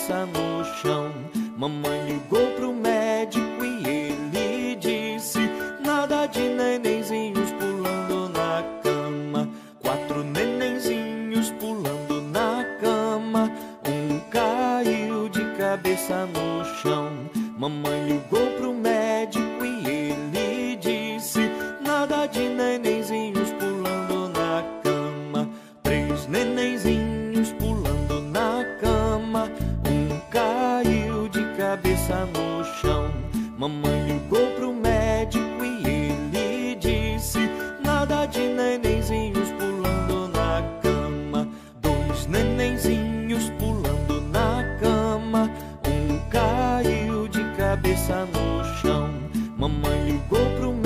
cabeça no chão. Mamãe ligou pro médico e ele disse: nada de nenenzinhos pulando na cama. 4 nenenzinhos pulando na cama. Um caiu de cabeça no chão. Mamãe ligou pro médico e ele disse: nada de nenenzinhos pulando na cama. 3 nenenzinhos pulando na cama. Um caiu de cabeça no chão. Mamãe ligou pro médico e ele disse: nada de nenenzinhos pulando na cama. 2 nenenzinhos pulando na cama. Um caiu de cabeça no chão. Mamãe ligou pro